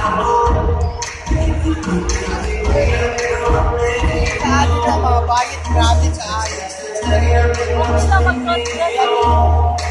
Ano na mga bayit, grabe sa ayos. Gusto mag-cross-dress.